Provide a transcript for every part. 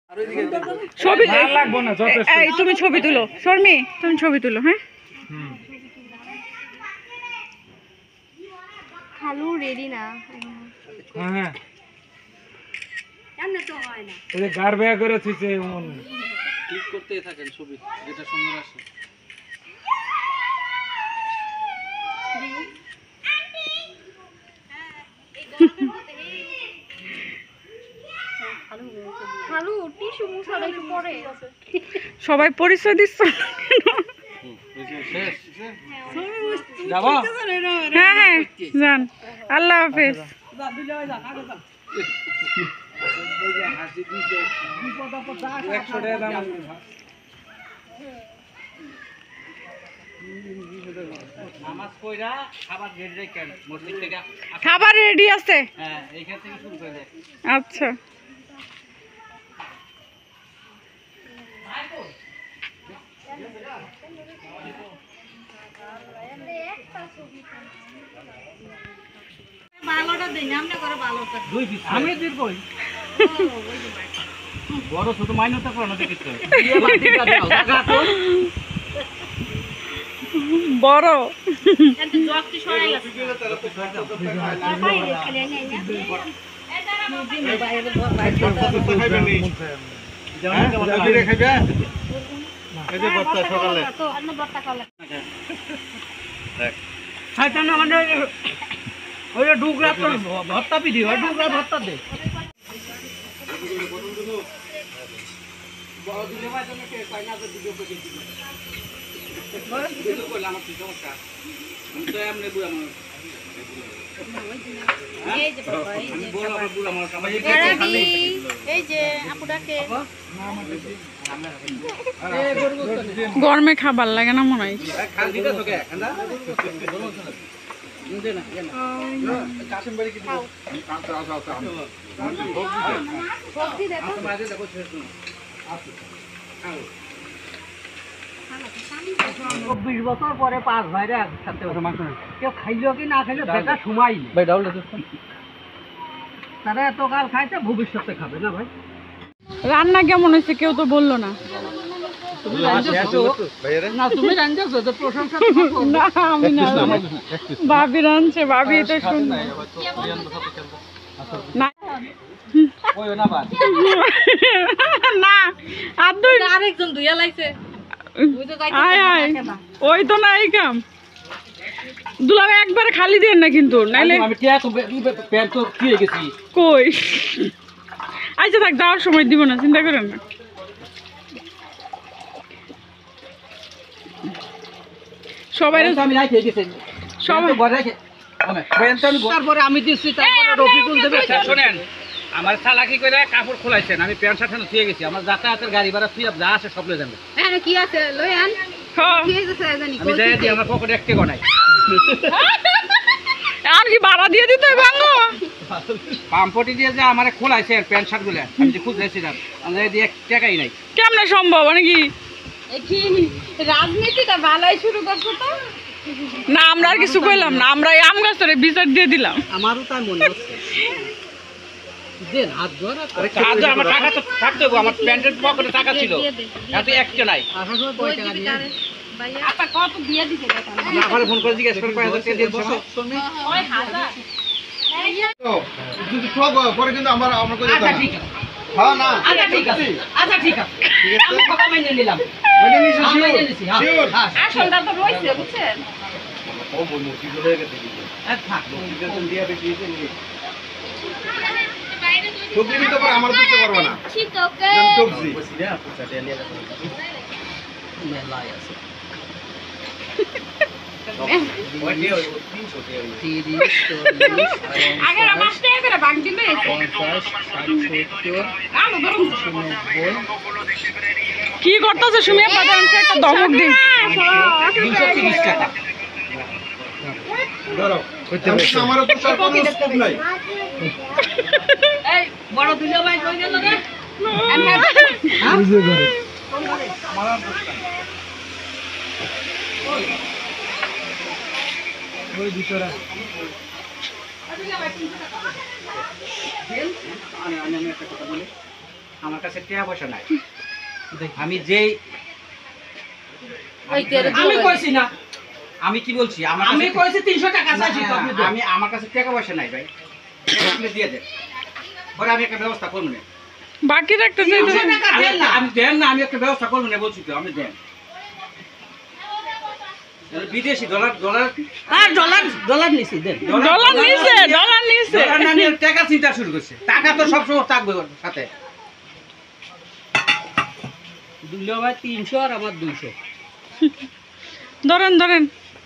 ছবি লাগবে না, যথেষ্ট। এই তুমি ছবি তুলো, শর্মি তুমি ছবি তুলো। হ্যাঁ খালু রেডি না। হ্যাঁ হ্যাঁ এমনি তো হয় না, এই যে গার বেয়া করে থিছে এমন ক্লিক করতেই থাকেন ছবি যেটা সুন্দর আসে। খালু টিস্যু মুছা একটু পরে সবাই পরিচয় দিচ্ছ। যাবো? হ্যাঁ হ্যাঁ যান, আল্লাহ হাফেজ। খাবার রেডি আছে? আচ্ছা আমি দিবই বড় ছোট মাইনটা করো না দেখতে বড় ডুগরা তো ভর্তা পিডি হয়, ডুগরা ভর্তা দে গরমে খাবার লাগে না মনে হয়। চব্বিশ বছর পরে পাঁচ ভাইরে একসাথে কেউ খাইলেও কি না খাইলেও দেখা সময় তারা এত কাল খাইতে ভবিষ্যতে খাবে না ভাই। রান্না কেমন হয়েছে কেউ তো বললো না। তুমি রান্নাছো তো প্রশংসা না আমি না, ভাবি রাঁধছে, ভাবি তো সুন্দর না না আর দুই আরেকজন দুইয়া লাইছে ওই তো না এই কাম দুলাবে একবার খালি দেন না কিন্তু নাইলে আমি প্যান্ট তো কি হয়ে গেছি কই। আচ্ছা থাক, যাওয়ার সময় দিব না, চিন্তা করেন না। সবাই আমি রাখে গেছি সবাই তারপরে আমি দিচ্ছি, তারপরে রফিকুল দেবে। শোনেন আমার চালাকি করে কাপড় খোলাইছেন, আমি প্যান্ট শার্ট থুয়ে গেছি, আমার যাতায়াতের গাড়ি ভাড়া থুয়ে যা আছে সব লয়ে যাবে। হ্যাঁ কি আছে লয়ান আমি যাই দিই, আমার পকেটে একটি গনাই আর কি ভাড়া দিয়ে দিতে ভাঙো পাম্পটি দিয়ে যে আমার খোলাইছে প্যান্ট শার্ট গুলো, আমি যে খুঁজেছিলাম আমি দিয়ে এক টাকাই নাই। কেমনে সম্ভব নাকি রাজনীতিটা ভালোই শুরু করছো তো না, আমরা আর কিছু কইলাম না, আমরা এই আম গাছের বিচার দিয়ে দিলাম। আমারও তাই মনে হচ্ছে দেন হাত ধরা আমার টাকা তো থাকতে হবে, আমার প্যান্টের পকেটে টাকা ছিল এত একটা নাই। আপা কত দিয়ে দিছে দেখো আমার ফোন করে জিজ্ঞেস করে 5000 টাকা দিয়ে বসো ওই হাজার যদি ঠক হয় পরে কিন্তু আমরা কই আচ্ছা ঠিক আছে। হ্যাঁ না আচ্ছা ঠিক আছে, আচ্ছা ঠিক আছে, আমি কথা মেনে নিলাম। মানে নিছি আমি মেনে নিছি, হ্যাঁ শিওর আসলটা তো রইছে বুঝছেন। ও বন্ধু কি বলে গেছে থাক বেতন দিয়া বেশি দিতে নি সবজি দিতে পারে আমার দিতে পারবে না ঠিক ওকে সবজি মেলাই আছে আগে আমার টাকা করে ভাগ দিলে 50 কি করতেছে সুমিয়া পাঠান একটা দমক দিন। 230 টাকা ধরো আমারও তো তার কোনো স্কোপ নাই এই বড় দুলো ভাই কই গেল রে ওই ভিতরে আমি একটা কথা বলি, আমার কাছে টাকা পয়সা নাই। আমি যেই আমি কইছি না, আমি কি বলছি, আমার আমি কাছে কইছি 300 টাকা চাইছি তো আপনি দেন। আমি আমার কাছে টাকা পয়সা নাই ভাই, আপনি দিয়ে দেন, পরে আমি একটা ব্যবস্থা করবো না। বাকি রাখতে চাই তো। 300 টাকা দেন না। আমি দেন না, আমি একটা ব্যবস্থা করবো না বলছি তো, আমি দেন। বিদেশি ডলার ডলার আর ডলার নিছি দেন। ডলার নিছে, ডলার নিছে। ডলার না নিয়ে টাকা চিন্তা শুরু করছে। টাকা তো সবসময় থাকবে ওর সাথে। দুলো ভাই 300 আর আমার 200। ধরেন ধরেন,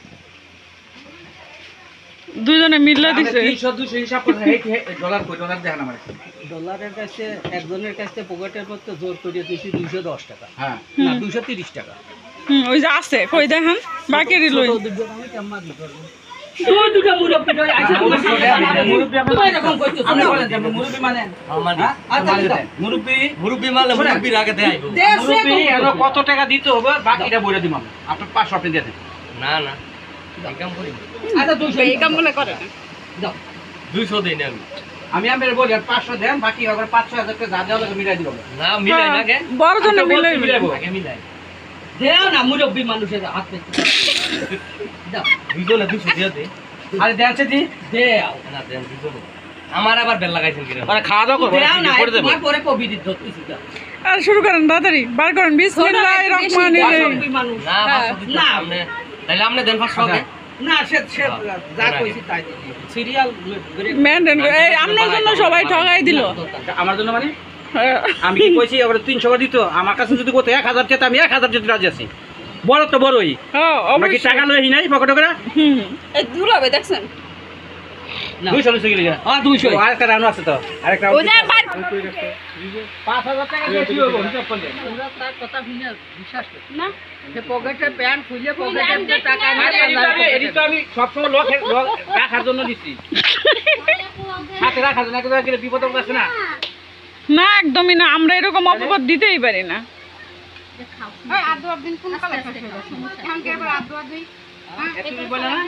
দুইজনে মিললে আমরা দিছে। 300 200 হিসাব করে ডলার কই, ডলার দেখেন আমার কাছে। ডলারের কাছে একজনের কাছে পকেটের মধ্যে জোর করে দিয়েছি 210 টাকা, হ্যাঁ না 230 টাকা। ওই যে আছে, কই দেখান, বাকি লই। ছোট দুটো আমি কেমন দিতে পারবো? তুই দুটো মুরব্বি ধরে আইছিস, মুরব্বি আপনি তুই এরকম কইছিস, আপনি না? বলেন যে আপনি মুরব্বি মানেন। হ্যাঁ? আচ্ছা, মানেন আচ্ছা। দেন। মুরব্বি মুরব্বী আগে দেয় মুরব্বি এর কত টাকা দিতে হবে বাকিটা বলে দিম আমি। আপনি 500 আপনি দিয়ে দেন। না না এই কাম করি আচ্ছা 200 এই কাম মনে করে না। দাও। 200 দেই না আমি আপনার বলি আর 500 দেন, বাকি আবার 500 টাকা যা দেওয়া লাগে মিলাই দিব। না মিলাই না কে বড় জনে আপনি মিলে বলছি মিলাইবো। আগে মিলাই দেও না মুরব্বি মানুষের হাত পেতে দাও। দুজনে 200 দিয়ে দে আরে দেন সে দি। দেও না দেন দুজনে আমার আবার বেল লাগাইছেন কিরে আরে খাওয়া দাওয়া করব, দেও না, পরে দেব। তোমার পরে কবির ধরতেছি দাও। আর শুরু করেন তাড়াতাড়ি, বার করেন। বিসমিল্লাহির রহমানির রহিম। মুরব্বি মানুষ। না 500 দিতে না। আপনি তাহলে আপনি দেন 500 আগে না সে যা কইছি তাই দিছি। সিরিয়াল মেনটেন করে এই আপনার জন্য সবাই ঠগাই দিল। আমার জন্য মানে হ্যাঁ। আমি কি কইছি আবার 300 টাকা দিত? আমার কাছে যদি কত 1000 টাকা, আমি 1000 দিতে রাজি আছি। বড় তো বড়ই, হ্যাঁ, আমরা কি অবশ্যই। টাকা লই নাই পকেটে করে? হুম। এই দুলাবে দেখছেন? 200 লইছে গেলি। হ্যাঁ 200 আরেকটা রাউন্ড আছে তো, আরেকটা ওই যে বার 5000 টাকা দিয়ে কি হইব হিসাব করলে? পুরা তার কথা শুনে বিশ্বাস করি না। সে পকেটে প্যান্ট খুলে পকেটে টাকা আরে এডি তো আমি সবসময় লোক রাখার জন্য দিচ্ছি, হাতে রাখার জন্য। একদম গেলে বিপদ আছে না। না একদমই না, আমরা এরকম অপবাদ দিতেই পারি না। ওই আদুয়ার দিন কোন কালে শেষ হয়ে গেছে? এখন কি আবার আদুয়ার দিন? এত বলে না।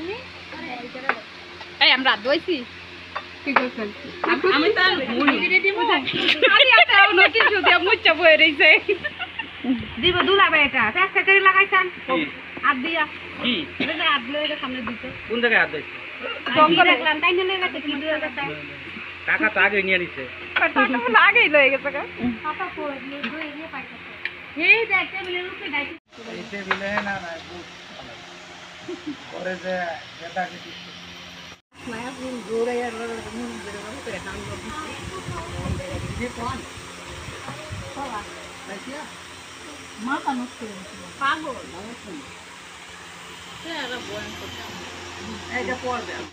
এই আমরা আদুয়াইছি। কি করছেন? আমি তো মুড়ি দিয়ে দিব। আরে এটা নোটিশ দিয়ে মুচ্চা বয়ে রইছে। দিব দুলাবে এটা। টাকা করে লাগাইছেন। কি? আর দিয়া। কি এটা আদ লয়ে সামনে দিতে। কোন জায়গায় হাত দিয়েছে? বঙ্গ দেখলাম তাই নিয়ে গেছে কি দিয়ে গেছে। টাকা তো আগে নিয়ে নিছে। টাকা মনে আগেই লয়ে গেছে গা। টাকা পড়ে দিয়ে দিয়ে পাইছে। এই দেখতে মিলে লুকে গাইছে। এইতে মিলে না না পরে যে যেটা কি পাগল।